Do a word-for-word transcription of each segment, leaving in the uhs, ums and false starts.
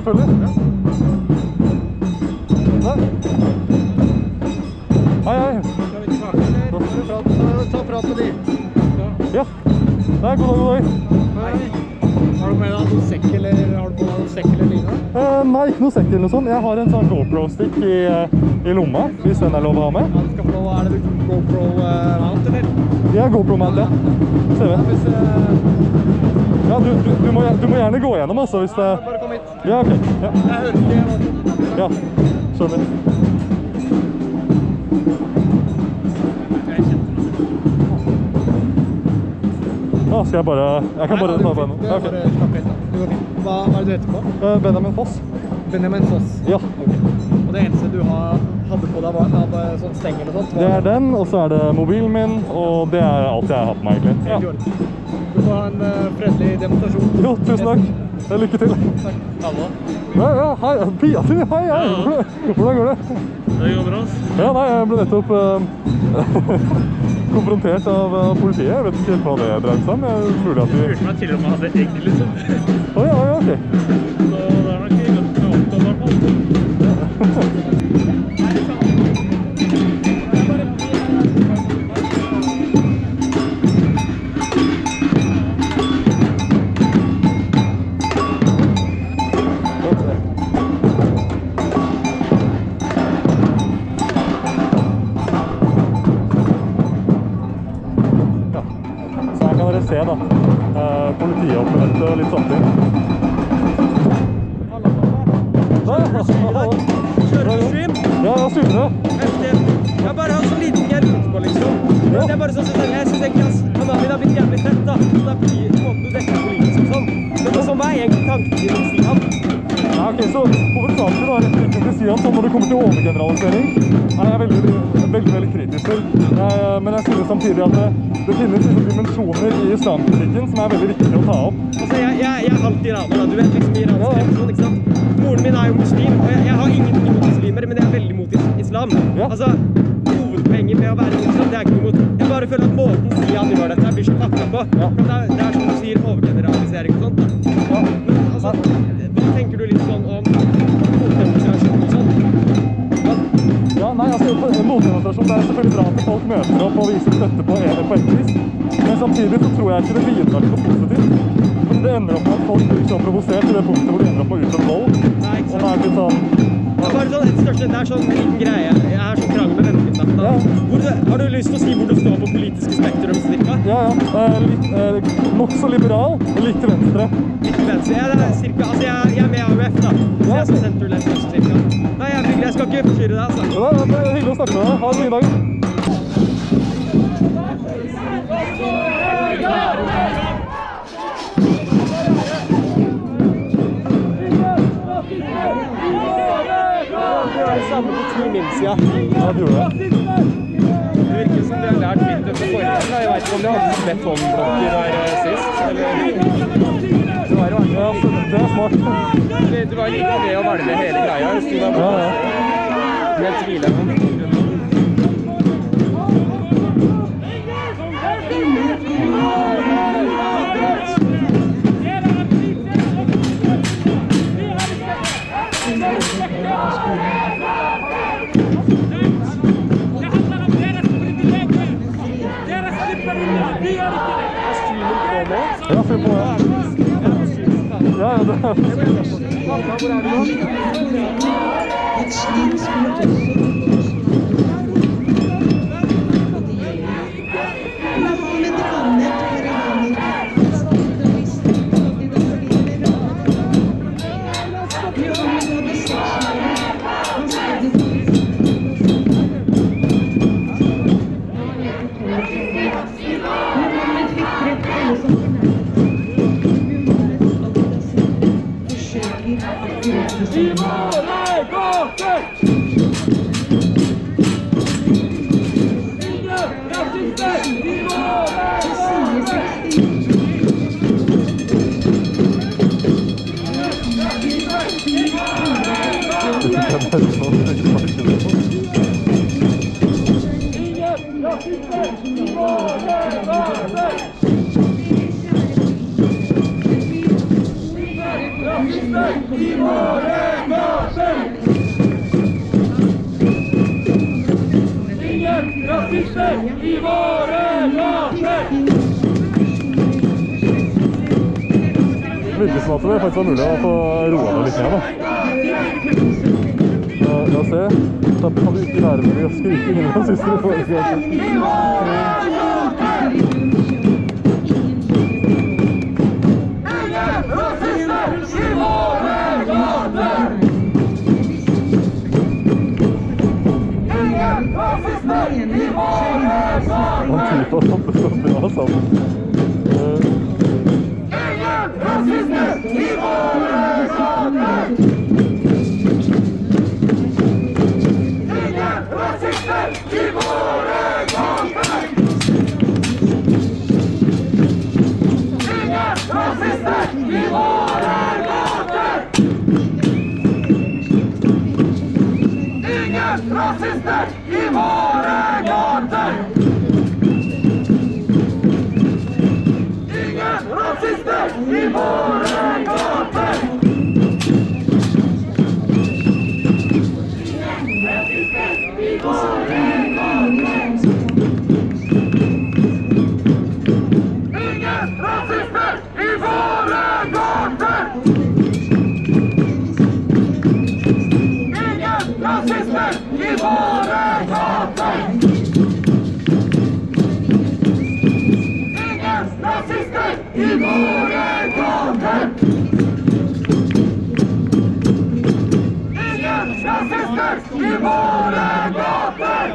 selvfølgelig. Nei. Hei, hei. Skal vi tilbake, eller? Ta prat med de. Ja. Nei, god dag, god dag. Hei. Har du med deg noen sekk, eller har du på deg noen sekk eller lignende? Uh, nei, ikke noe sekk eller noe sånt. Jeg har en sånn GoPro-stick i, i lomma, hvis den er lov å ha med. Ja, du skal få lov. Er det GoPro-mount, eller? Ja, GoPro-mount, ja. Ser vi. Ja, hvis, uh... ja du, du, du, må, du må gjerne gå gjennom, altså, hvis det... Ja, bare kom hit. Ja, ok. Ja. Jeg hører ikke. Ja, skjønner. Ja, skal jeg bare... Jeg kan bare ta på henne. Ja, bare slapp helt da. Du går fint. Hva, hva er det du heter på? Uh, Benjamin Foss. Benjamin Foss? Ja. Ok. Og det eneste du har, hadde på deg var av sånn stenger og sånt? Det er den, og så er det mobilen min, og det er alt jeg har hatt med egentlig. Helt i orden. Du får ha en uh, fredelig demonstrasjon. Jo, tusen takk. Lykke til. Takk. Hallo. Ja, ja, hei, Pia til, hei, hei. Ja. Hvordan går det? Det går bra. Ja, nei, jeg ble nettopp uh, konfrontert av uh, politiet. Jeg vet ikke helt hva det dreide seg om. Jeg mulig at vi... Jeg spurte meg til og med hadde egg, liksom. Å ja, ja, ok. Så det er nok ikke godt med opptatt, i hvert fall. Se da, eh, politioppmøte og litt sånt ting. Hallo, pappa. Kjører du stream? Ja, jeg streamer det. Jeg har bare hatt så liten gjermund på, liksom. Det er bare sånn at jeg synes egentlig at kanalen min har blitt jævlig tett, da. Så det er på måten du dekker politisk og sånn. Men det som var egentlig tanken til å si han. Ja, ok, så hovedsakelig da, rett og slett til å si at sånn når det kommer til overgeneralisering, er jeg veldig, veldig, veldig kritisk til. Jeg, men jeg synes samtidig at det, det finnes liksom dimensjoner i islamkritikken som er veldig viktig å ta opp. Altså, jeg, jeg, jeg er halvt iraner, da. Du vet liksom iransk religion, ikke sant? Moren min er jo muslim, og jeg, jeg har ingenting imot muslimer, men jeg er veldig mot is islam. Ja. Altså, hovedpoenget med å være islam, det er ikke noe mot. Jeg bare føler at måten sier at de gjør dette, blir så pakket på. Ja. Det, er, det er som du sier, overgeneralisering og sånt, da. Ja. Men altså, hva tenker du litt sånn om motdemonstrasjon og sånt? Ja, ja nei, altså, motdemonstrasjon, det er selvfølgelig bra at folk møter opp og viser støtte på en på et vis. Men samtidig så tror jeg ikke det bidrar til noe positivt. For det ender opp med at folk blir så provosert til det punktet hvor det ender opp med å utøve vold. Nei, ikke Og det er litt sånn... Det er bare sånn, et største, det er sånn en liten greie. Jeg er sånn krangel med vennene mine. Da. Ja. Hvor, har du lyst til å si hvor du står på politiske spektrum, cirka? Ja, ja. Eh, litt, eh, nok så liberal, litt til venstre. Litt til venstre. Ja, det er cirka, altså jeg, jeg er med A U F da. Så jeg er sånn center-left øst, cirka. Nei, jeg, bygger, jeg skal ikke forstyrre deg, altså. Ja, det er hyggelig å snakke med deg. Ha en fin dag. Det er det samme på ti min siden. Ja, det gjorde det. Det virker som de har lært litt etter forrige. Jeg vet ikke om de hadde betongblokker her sist, eller... Det var jo Ja, det er smart. Det, det var like det å valve hele greia. Det sto der Ja, bare. ja. Helt tvilende. Ja, fyr på, ja. Ja, ja, det er... Viva la Corte! rasister i våre gater! Det virker som at det faktisk var mulig å få roa det litt ned, da. La oss se. Da kan du ikke lære med å skrike inn i rasister i våre gater. Antifa satte så bra sammen. Ingen rasister i våre gater! Ingen rasister i våre gater! Ingen rasister i våre gater! Ingen rasister i våre gater! Rasister i våre gater! Ingen rasister i våre gater! Ingen rasister i våre gater! Ingen rasister i våre gater! Ingen rasister i våre gater!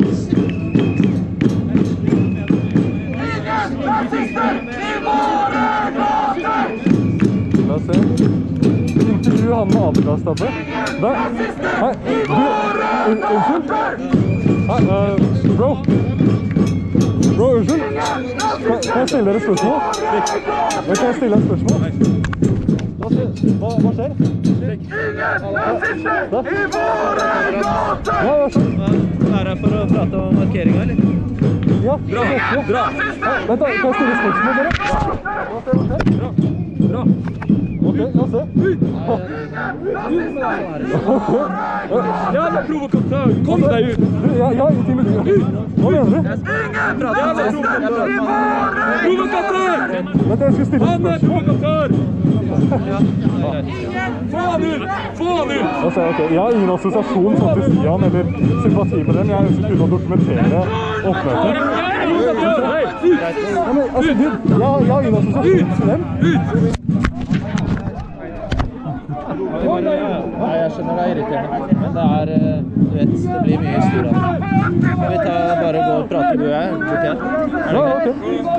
Ingen rasister i våre gater! La oss se. Intervju han med Adidas, Stabbe. Der. Hei, du, un- unnskyld? Hei, uh, bro. Bro, unnskyld? Kan, kan jeg stille dere et spørsmål? Men kan jeg stille et spørsmål? La oss se. Hva, hva skjer? Ingen rasister i våre gater! Ja, vær så god. Du er her for å prate om markeringen, eller? Ja, bra, bra. Hei, vent da, kan jeg stille et spørsmål, dere? La oss se, hva skjer? Bra. Ok, la oss se. Jävla provokatör! Kom dig ut! Du, jeg, jeg har ingenting med det. Hva mener du? Ingen rasister i våre Provokatör! Vent, jeg skulle stille et Han är spørsmål. provokatör! Få han ut! Få han ut! Altså, ok, jeg har ingen assosiasjon sånn til Stian eller sympati med dem. Jeg ønsker kun å dokumentere oppmøtet. Provokatör! Hej! Ja, men, altså, du, jeg, har- jeg har ingen assosiasjon til dem. Nei, jeg skjønner det er irriterende, men det er, eh, du vet, det blir mye historie av det. Kan vi ta bare gå og prate, du og jeg, borti her? Er Ja, det ok.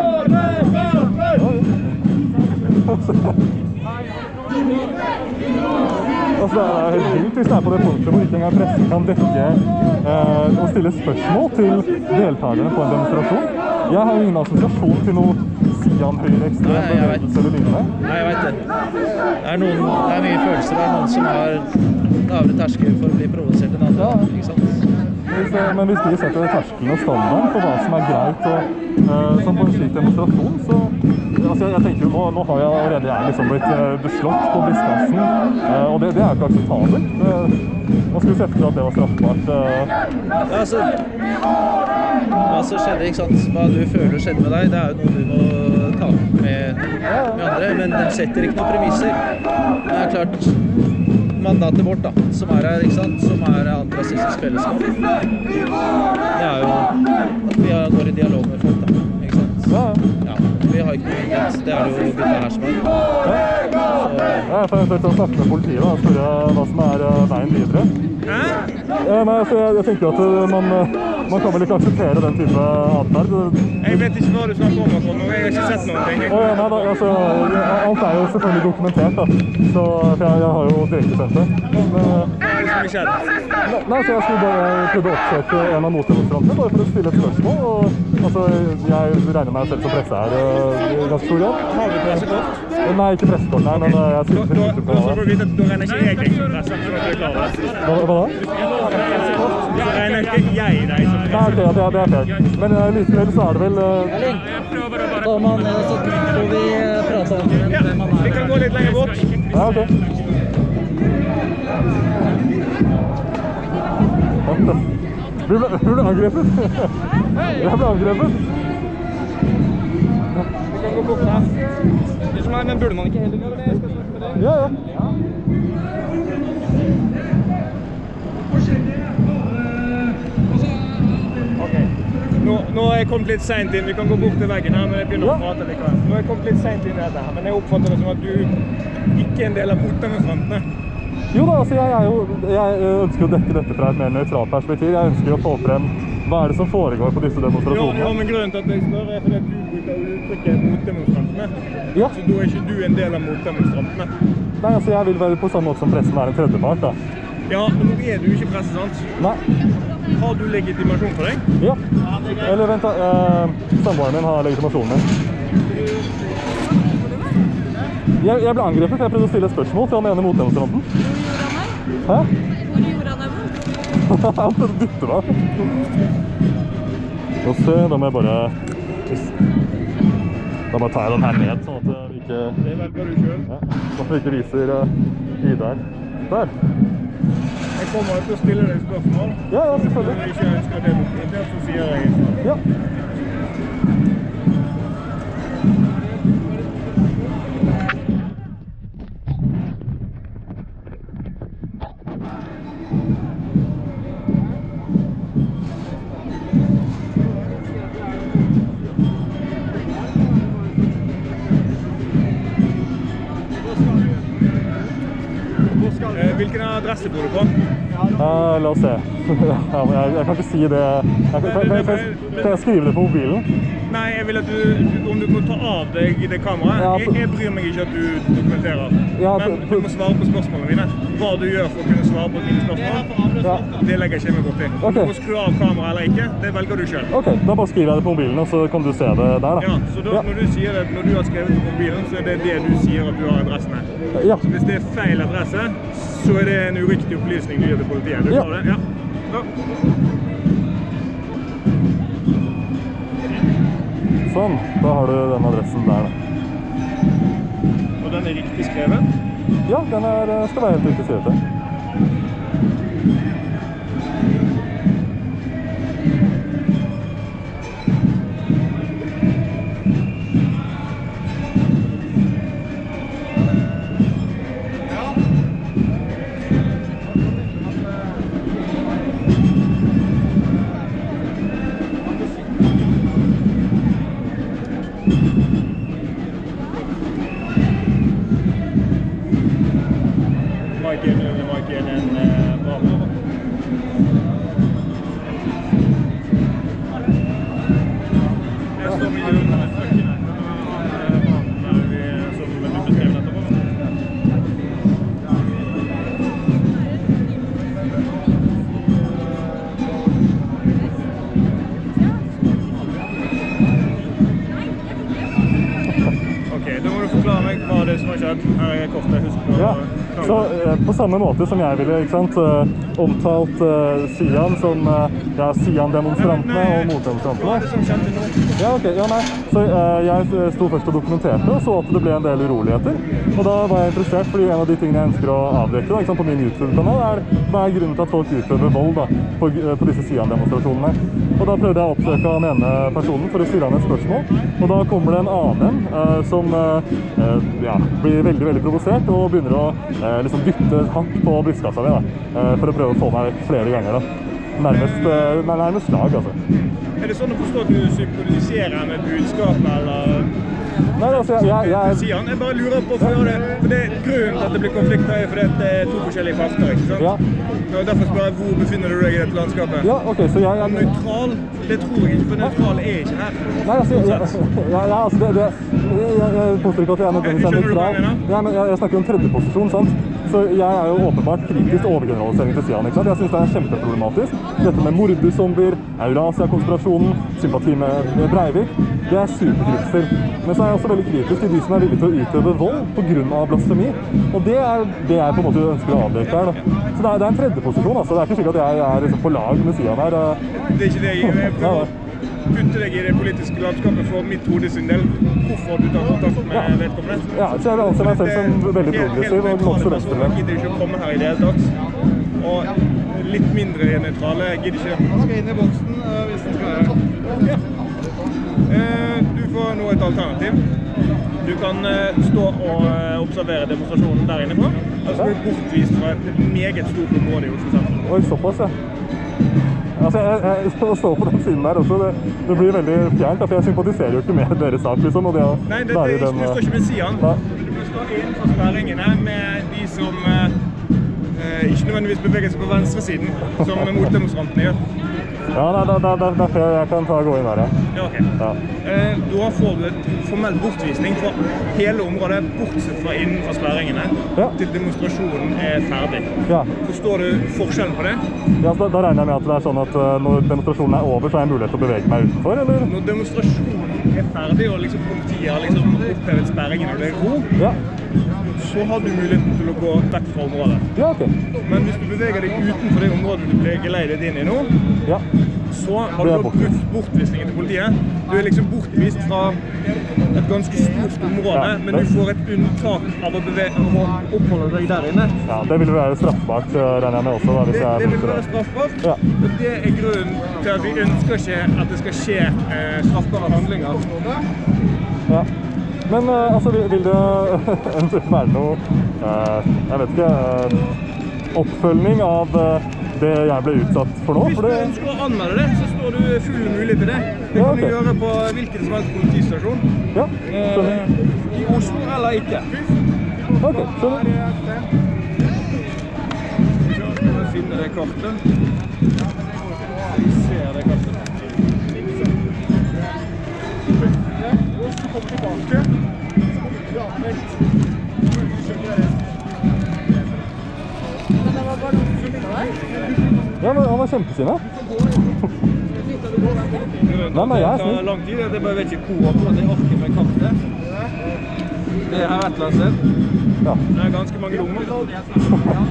Altså, det er helt vilt hvis det er på det punktet hvor ikke engang pressen kan dekke eh, og stille spørsmål til deltakerne på en demonstrasjon. Jeg har ingen assosiasjon til noe Sian høyreekstrem Nei, jeg vet. bevegelse eller lignende. Nei, jeg vet det. Det er, noen, det er mye følelser. Det er noen som har lavere terskel for å bli provosert enn andre, Ja. ikke sant? Hvis, eh, men hvis de setter terskelen og standarden for hva som er greit og, eh, som på en slik demonstrasjon, så altså, jeg, jeg tenker jo, nå, nå har jeg allerede jeg liksom blitt uh, beslått på Biskassen, eh, og det, det er jo ikke akseptabelt. Det, man skulle sett for at det var straffbart. eh. Ja, altså, hva som skjedde, ikke sant? Hva du føler skjedde med deg, det er jo noe du må ta opp med, med andre, men de setter ikke noen premisser. Det er klart, mandatet vårt da, som er her, ikke sant? Som er antirasistisk fellesskap. Det er jo at vi har- går i dialog med folk da, ikke sant? Ja, Ja, vi har ikke noe myndighet, det er det jo gutta her som har. Så, jeg får eventuelt å snakke med politiet da, og spørre hva som er eh, veien videre. Eh, nei, altså, jeg, jeg tenker at eh, man, eh, man kan vel ikke akseptere den type atferd. Jeg vet ikke hva du snakker om, Akon, og jeg har ikke sett noen ting. Å, ja, nei, da, altså, alt er jo selvfølgelig dokumentert, da. Så, for jeg, jeg har jo direkte sett det. Men, eh, Hva er det som har skjedd? Nei, nei, så jeg skulle bare prøvde å oppsøke en av motdemonstrantene, bare for å stille et spørsmål. Og, altså, jeg regner meg selv som presse her uh, i ganske stor grad. Har du pressekort? Nei, ikke pressekort, nei, men uh, jeg Da, sitter da, ute da på... skal du vite at da renner ikke jeg deg som presse, for at du er klar over det. Hva, hva da? Da renner ikke jeg deg som Nei, ok, ja, det, er- det er fair. Men uh, likevel så er det vel... Uh, da man, så får vi prate om hvem man er. Vi kan gå litt lenger bort. ja, ok. Vi ble, vi ble angrepet. Jeg ble angrepet. Vi kan gå bort her. Det er som er, men burde man ikke heller gjøre det? Jeg skal snakke med deg. Ja, ja. Ok. Nå, nå er jeg kommet litt sent inn. Vi kan gå bort til veggen her, men jeg begynner Ja. å prate likevel. Nå er jeg kommet litt sent inn i dette her, men jeg oppfatter det som at du ikke er en del av motdemonstrantene. Jo da, altså jeg, er jo, jeg ønsker å dekke dette fra et mer nøytralt perspektiv. Jeg ønsker å få frem hva er det som foregår på disse Ja, demonstrasjonene. ja, men grunnen til at jeg spør er fordi at du bruker uttrykket motdemonstrantene. Ja. Så da er ikke du en del av motdemonstrantene. Nei, altså jeg vil vel på samme måte som pressen være en tredjepart da. Ja, men nå er du ikke presse, sant? Nei. Har du legitimasjon for deg? Ja. Eller vent da, eh, samboeren min har legitimasjonen min. Jeg, jeg ble angrepet, for jeg prøvde å stille et spørsmål til han ene motdemonstranten. Hæ? Hvor gjorde han det vondt? Han prøvde å dytte meg. Og se, da må jeg bare... Da bare tar jeg den her ned, sånn at vi ikke... Det velger du selv. Ja, sånn at vi ikke viser uh, Ida her. Der. Jeg kommer til å stille deg spørsmål. Ja, ja, selvfølgelig. Hvis jeg ikke ønsker det dokumentert, så sier jeg Ja. Eh, Hvilken adresse bor du på? Uh, la oss se. Ja, men jeg, jeg kan ikke si det. Jeg, kan, kan, kan, kan, kan jeg skrive det på mobilen? Nei, jeg vil at du, om du må ta av deg i det kameraet. Ja, Jeg, for- jeg bryr meg ikke at du dokumenterer. Ja, Men for- du må svare på spørsmålene mine. Hva du gjør for å kunne svare på mine spørsmål, Ja. det legger jeg ikke meg opp i. Om Ok. du må skru av kameraet eller ikke, det velger du selv. Ok, da bare skriver jeg det på mobilen, og så kan du se det der da. Ja, så da, Ja. når du sier det, når du har skrevet det på mobilen, så er det det du sier at du har adressen her. Ja. Så hvis det er feil adresse, så er det en uriktig opplysning du gir til politiet. Du Ja. klarer det? Ja. Da. Sånn, da har du den adressen der da. Og den er riktig skrevet. Ja, den er, skal være helt riktig skrevet til. Maiken, Maiken, en eh, Bravo. Det står mye under støkken her. Der vi, som du beskrev etterpå. Ok, da må du forklare meg hva det er som har skjedd. Her er kortet, husk på. Ja, så eh, på samme måte som jeg ville, ikke sant, eh, omtalt eh, Sian som eh, ja, Sian-demonstrantene og Hva er motdemonstrantene. det som skjedde nå? Ja, ok, ja, nei. Så eh, jeg sto først og dokumenterte og så at det ble en del uroligheter. Og da var jeg interessert, fordi en av de tingene jeg ønsker å avdekke da, ikke sant, på min YouTube-kanal er hva er grunnen til at folk utøver vold da, på, på disse Sian-demonstrasjonene. Og da prøvde jeg å oppsøke han ene personen for å stille han et spørsmål. Og da kommer det en annen eh, som eh, ja, blir veldig, veldig provosert og begynner å eh, liksom dytte hardt på brystkassa mi da, eh, for å prøve å få meg vekk flere ganger da. Nærmest, eh, nærmest slag, altså. Er det sånn å forstå at du symboliserer med budskapet, eller? Nei, altså, jeg, jeg, jeg, Sier han? Jeg bare lurer på, for det, for det grunnen til at det blir konflikt her er fordi at det er to forskjellige parter, ikke sant? Ja. Og derfor spør jeg, hvor befinner du deg i dette landskapet? ja, ok, så jeg... jeg Nøytral? Det tror jeg ikke, for nøytral er ikke her. Nei, altså, jeg, jeg, ja, ja, altså det, det, jeg, jeg, jeg påstår ikke at jeg er nødvendigvis Skjønner du hva nøytral. jeg mener? Ja, men jeg, jeg snakker om tredjeposisjon, sant? Så jeg er jo åpenbart kritisk til overgeneralisering til Sian, ikke sant? Jeg synes det er kjempeproblematisk. Dette med morderzombier, Eurasia-konspirasjonen, sympati med Breivik, det er superkritisk til. Men så er jeg også veldig kritisk til de som er villige til å utøve vold på grunn av blasfemi. Og det er det jeg på en måte ønsker å avdekke her, da. Så det er, det er en tredjeposisjon, altså. Det er ikke slik at jeg er liksom på lag med Sian her. Det er ikke det jeg, jeg prøver å putte deg i det politiske landskapet for mitt hode sin del. Hvorfor du tar kontakt med vedkommende? Ja, så jeg vil anse meg selv som veldig progressiv og nokså Jeg venstrevendt. gidder ikke å komme her i det hele tatt. Og litt mindre nøytrale. Jeg gidder ikke. Han skal inn i boksen hvis han skal være. Ja. Du får nå et alternativ. Du kan stå og observere demonstrasjonen der inne på. Og så blir du bortvist fra et meget stort område i Oslo sentrum. Oi, såpass, ja. Altså, jeg, jeg, jeg står på den siden her også, det, det blir veldig fjernt, for jeg sympatiserer jo ikke med deres sak, liksom, og det å Nei, det, det, den, du står ikke med siden. Du må stå innenfor sperringene med de som eh, ikke nødvendigvis beveger seg på venstre siden, som motdemonstrantene gjør. Ja, nei, det, det, det, derfor jeg kan ta og gå inn her, ja. Ja, ok. Ja. Eh, da får du et formell bortvisning fra hele området, bortsett fra innenfor sperringene, ja. Til demonstrasjonen er ferdig. Ja. Forstår du forskjellen på det? Ja, så da, da regner jeg med at det er sånn at uh, når demonstrasjonen er over, så har jeg mulighet til å bevege meg utenfor, eller? Når demonstrasjonen er ferdig, og liksom politiet har liksom opphevet sperringene, og det er ro, ja. Så har du muligheten til å gå vekk fra området. Ja, ok. Men hvis du beveger deg utenfor det området du ble geleidet inn i nå, ja. Så har du da brutt bortvisningen til politiet. Du er liksom bortvist fra et ganske stort område, ja, men du får et unntak av å, bevege, å oppholde deg der inne. Ja, det vil være straffbart, regner jeg med også. Da, hvis det, jeg det vil være straffbart, ja. Og det er grunnen til at vi ønsker ikke at det skal skje eh, straffbare handlinger. Ja. Men uh, altså, vil, vil det eventuelt være noe, uh, jeg vet ikke, uh, oppfølging av uh, det jeg ble utsatt for nå? Hvis du ønsker å anmelde det, så står du full mulighet til det. Det kan ja, okay. Du gjøre på hvilken som helst politistasjon. Ja, skjønner. Uh, I Oslo eller ikke. Ok, skjønner. Så skal vi finne det kartet. Vi ser det kartet. Kom tilbake. Ja, vent. Men det var bare noen som fikk der? Ja, men han var kjempesinne. Nei, nei, jeg er snill. Det tar lang tid, det bare vet ikke hvor på det orker med kartet. Det er her et eller annet sted. Ja. Det er ganske mange lommer.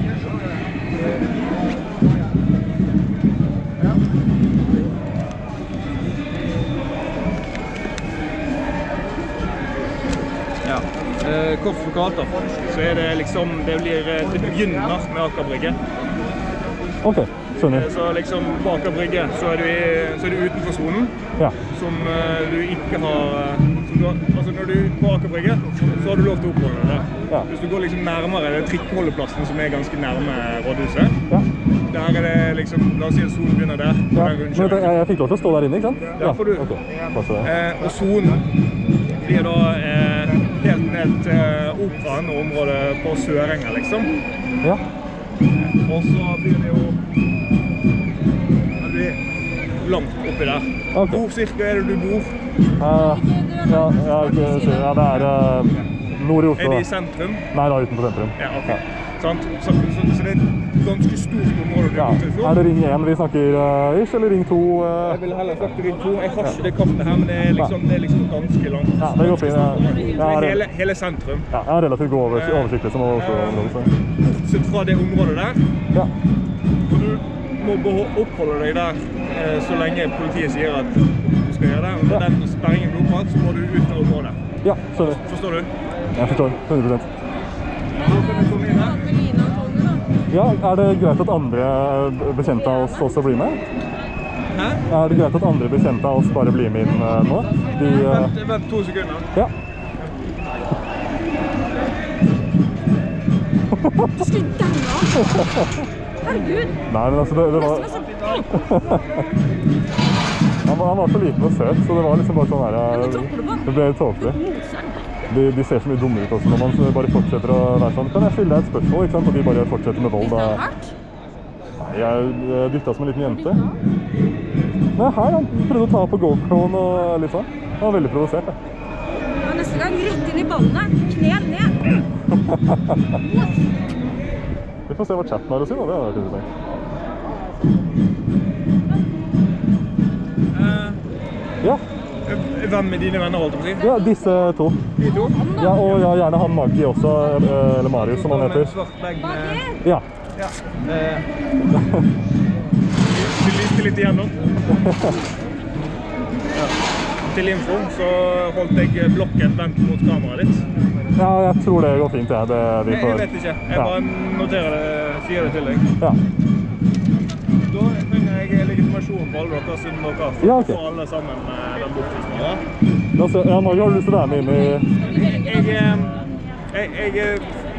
Ja, eh, kort forkalt da, så er det liksom, det blir, det begynner med Aker Brygge. Ok, skjønner. Så liksom på Aker Brygge så er du, i, så er du utenfor zonen, ja. Som uh, du ikke har, som du har, altså når du er på Aker Brygge, så har du lov til å oppholde deg. Ja. Hvis du går liksom nærmere, det er trikkeholdeplassen som er ganske nærme rådhuset. Ja. Der er det liksom, la oss si at zonen begynner der. Ja. Men jeg, jeg fikk lov til å stå der inne, ikke sant? Ja, får du. Okay. Eh, og zonen blir da eh, helt ned til operaen og området på Sørenga, liksom. Ja. Og så blir det jo det blir langt oppi der. Okay. Hvor cirka er det du bor? Uh, ja, ja, ja, det er uh, nord i Oslo. Er det i sentrum? Nei, da utenfor sentrum. Ja, ok. Ja. Så, så, så, så det er et ganske stort område du ja. bor til for. Er det ring én vi snakker uh, ish, eller ring to? Uh... Jeg vil heller snakke ring to. Jeg har ikke det kartet her, men det er liksom, det er liksom ganske langt. Ja, det går fint. Ja. Ja, det er hele, hele sentrum. Ja, jeg har relativt god over, oversikt liksom. Bortsett fra det området der. Ja. Du må oppholde deg der eh, så lenge politiet sier at du skal gjøre det. Og når ja. Den sperringen blir opphatt, så må du ut av området. Ja, skjønner. Forstår du? Jeg forstår, hundre prosent. Nå kan du komme inn her. Ja, er det greit at andre bekjente av oss også blir med? Hæ? Er det greit at andre bekjente av oss bare blir med inn uh, nå? De, uh... vent, vent to sekunder. Ja. Du skulle denne! Herregud! Nei, men altså, det, det var... han, var han var så liten og søt, så det var liksom bare sånn her... Uh, det ble tåpelig. De, de ser så mye dumme ut også når man bare fortsetter å være sånn. Kan jeg stille deg et spørsmål, ikke sant? Og de bare fortsetter med vold. Da... Nei, jeg dyttet som en liten jente. Nei, her han prøvde å ta på GoProen og litt sånn. Han var veldig provosert. Ja, neste gang rett inn i ballene. Knel ned. Vi får se hva chatten har å si, da. Det har vært interessant. Ja. Hvem med dine venner, holdt du på å si? Ja, disse to. De to? Ja, og ja, gjerne han Maggi også, eller Marius, som han heter. Svart bag med... Ja. Ja. Eh. Du lyste litt igjennom. Ja. Til info så holdt jeg blokken vendt mot kameraet ditt. Ja, jeg tror det går fint, ja. Det, vi får... Jeg vet ikke. Jeg bare noterer det, sier det til deg. Ja. legitimasjon på alle dere siden dere Ja, ok. får alle sammen eh, den bortvisningen. Ja. La oss se. Ja, Norge, har du lyst til å være med inn i... Jeg... eh, Jeg... jeg eh,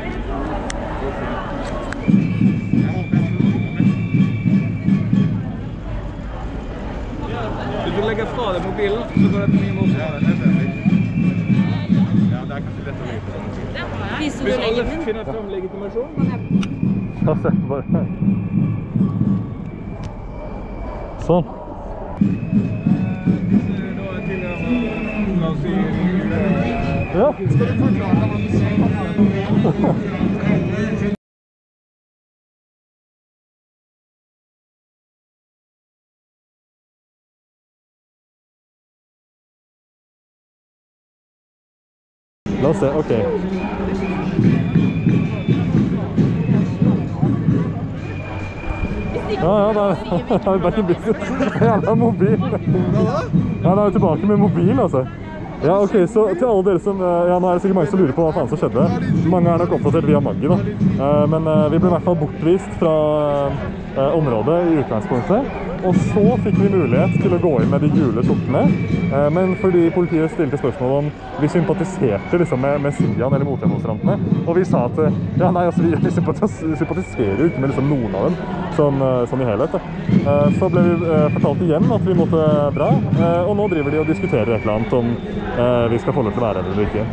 Hvis du legger fra deg mobilen, så går det til mye morsomt. Ja, det er det. Ja, det er kanskje lett å legge på mobilen. Viser du Hvis alle legitimen? finner frem legitimasjon, La oss se, bare... Sånn. da er tidligere, la oss si... Ja. Skal du forklare hva du sier? La oss se, ok. Ja, ja, da er vi back in business. Jævla mobil. Ja, da er vi tilbake med mobil, altså. Ja, ok, så til alle dere som... Ja, nå er det sikkert mange som lurer på hva faen som skjedde. Mange er nok oppdatert via Maggi, da. Eh, Men eh, vi ble i hvert fall bortvist fra eh, området i utgangspunktet. Og så fikk vi mulighet til å gå inn med de gule skjortene. Eh, Men fordi politiet stilte spørsmål om vi sympatiserte liksom, med, med Sian eller motdemonstrantene. Og vi sa at eh, ja, nei, altså, vi, vi sympatis sympatiserer jo ikke med liksom, noen av dem, sånn, eh, sånn i helhet. Da. Eh, Så ble vi eh, fortalt igjen at vi måtte dra. Eh, Og nå driver de og diskuterer et eller annet om eh, vi skal få lov til å være her eller ikke.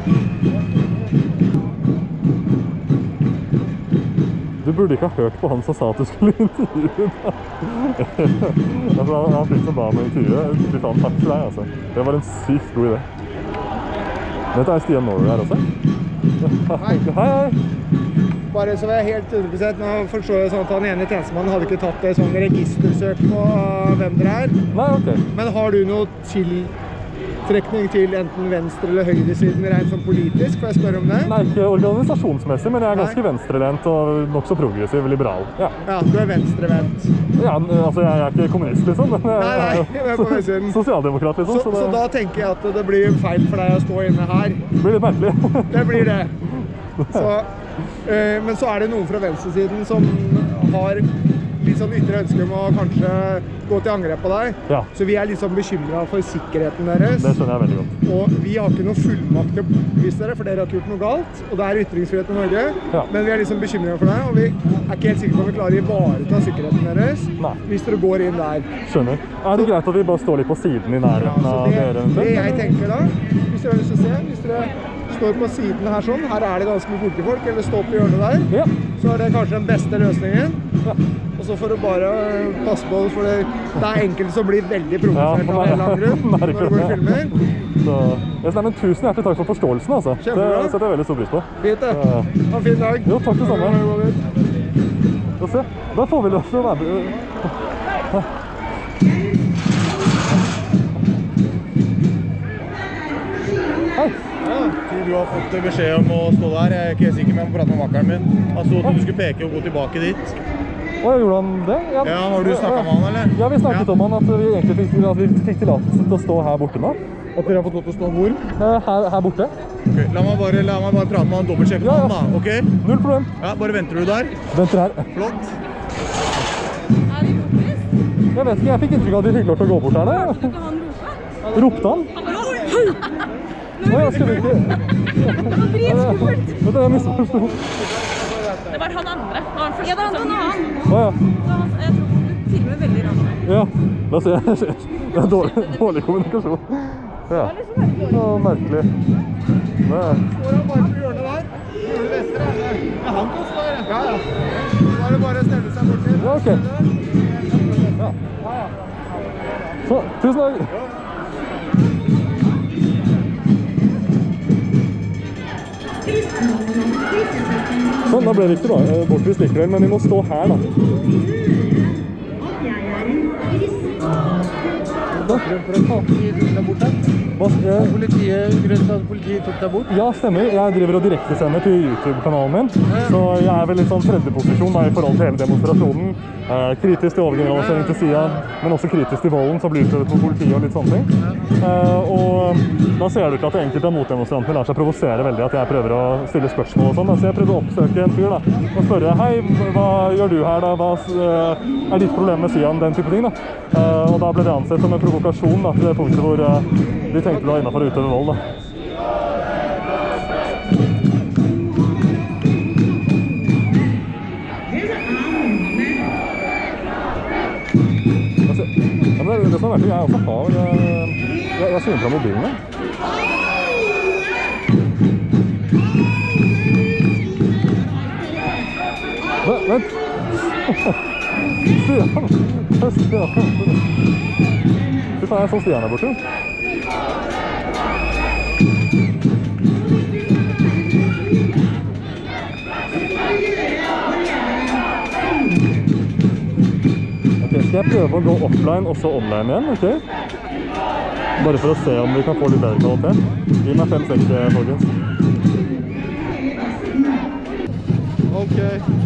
Du burde ikke ha hørt på han som sa at du skulle intervjue deg. Altså, han han fikk som ba med intervjuet. Fy faen, takk til deg, altså. Det var en sykt god idé. Dette er Stian Norway her også. Hei. Hei, hei. Bare så var jeg helt hundre prosent, nå forstår jeg sånn at han ene tjenestemannen hadde ikke tatt et sånn registersøk på hvem dere er. Nei, ok. Men har du noe tiltrekning til enten venstre- eller høyresiden rent sånn politisk? Får jeg spørre om det? Nei, ikke organisasjonsmessig, men jeg er ganske Nei. venstrelent og nok så progressiv, liberal. Ja. Ja, du er venstrevendt. Ja, altså jeg er ikke kommunist, liksom. Men jeg Nei, nei, er jeg er på venstresiden. sosialdemokrat, liksom. Så, så da tenker jeg at det blir feil for deg å stå inne her. det blir litt merkelig. Det blir det. Så, øh, men så er det noen fra venstresiden som har litt sånn ytre ønske om å kanskje gå til angrep på deg. Ja. Så vi er litt sånn bekymret for sikkerheten deres. Det skjønner jeg veldig godt. Og vi har ikke noen fullmakt til å bortvise dere, for dere har ikke gjort noe galt. Og det er ytringsfrihet i Norge. Ja. Men vi er liksom bekymret for deg, og vi er ikke helt sikre på om vi klarer å ivareta sikkerheten deres. Nei. Hvis dere går inn der. Skjønner. Er det greit at vi bare står litt på siden i nærheten Så av det, dere? det jeg eventuelt? tenker da, hvis dere har lyst til å se, hvis dere står på siden her sånn, her er det ganske mye politifolk, eller står på hjørnet der, Ja. så er det kanskje den beste løsningen. Ja. Og så får du bare passe på, for det, det er enkelte som blir veldig provosert Ja, av en eller annen grunn når merker du går i det. filmer. Så, yes, nei, men tusen hjertelig takk for forståelsen, altså. Det Kjempebra. setter jeg veldig stor pris på. Fint det. Ja. Ha en fin dag. Jo, takk det samme. Ja, gå dit. Da se, da får vi lov til å være med. Hei. Du har fått beskjed om å stå der. Jeg er ikke helt sikker, men jeg må prate med makkeren min. Han sto at du skulle peke og gå tilbake dit. Å, gjorde han det? Ja, har du snakket med han, eller? Ja, vi snakket Ja. om han, at vi egentlig fikk, at vi fikk tillatelse til å stå her borte nå. At dere har fått lov til å stå hvor? Eh, Her, her borte. Ok, La meg bare, la meg bare prate med han, dobbeltsjekke Ja, ja. med han da, ok? Null problem. Ja, bare venter du der. Venter her. Flott. Er de bortvist? Jeg vet ikke, jeg fikk inntrykk av at de fikk lov til å gå bort her. Da. Skal han rope? Ropte han? Å, jeg skal ikke... Vet du, jeg misforstod. Det var han andre. Det var han første. Ja, det var han annen. Å, ja. Jeg tror du filmer veldig rart. Ja, da ser jeg. Det er dårlig, dårlig kommunikasjon. Ja. Å, merkelig. Det er... Står han bare på hjørnet der? Hjørnet venstre, er det? Ja, han kan stå der. Ja, ja. Da er det bare å stelle seg bort til. Ja, ok. Ja. Så, tusen takk. Sånn, da ble det ikke da, bortvist likevel, men vi må stå her da. Hva, eh, Politiet, grunnen til at politiet tok deg bort? Ja, stemmer. Jeg driver og direktesender til YouTube-kanalen min, så jeg er vel litt sånn tredjeposisjon da, i forhold til hele demonstrasjonen. Eh, kritisk til overgeneralisering til siden, men også kritisk til volden som blir utøvet på politiet og litt sånne ting. Eh, og da ser du ikke at enkelte av motdemonstrantene lar seg provosere veldig at jeg prøver å stille spørsmål og sånn. Så jeg prøvde å oppsøke en fyr da, og spørre, hei, hva gjør du her da? Hva eh, er ditt problem med Sian? Den type ting da. da. Uh, og da ble det ansett som en provokasjon da, til det punktet hvor uh, de tenkte det var innenfor å utøve vold da. Altså, ja, men det, det som er verdt, jeg også har, jeg, jeg, jeg syner fra mobilen min. Vent, vent! Stian! Stian! Fy faen, jeg så Stian her borte. Ok, skal jeg prøve å gå offline og så online igjen, ok? Bare for å se om vi kan få litt bedre kvalitet. Gi meg fem seks, folkens. Ok.